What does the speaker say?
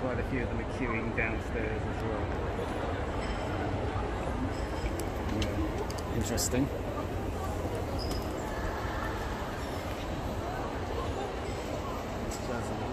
quite a few of them are queuing downstairs as well. Yeah. Interesting. Jasmine.